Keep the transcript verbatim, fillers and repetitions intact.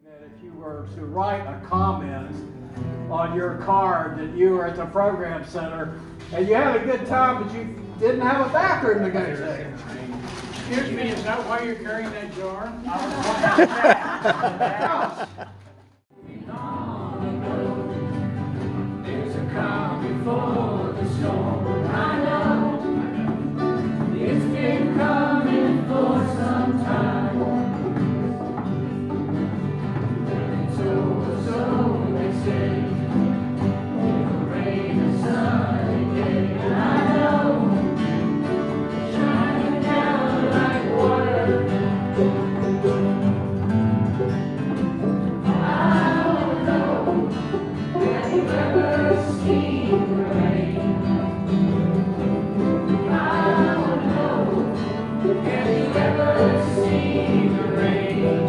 If you were to write a comment on your card that you were at the program center and you had a good time, but you didn't have a bathroom to go to. Excuse me, is that why you're carrying that jar? There's a calm before the storm. I know it's been coming for some time. It's over, so they say. It'll rain a sunny day. And I know it's shining down like water. I don't know. Have you ever seen the rain? I don't know. Have you ever seen the rain?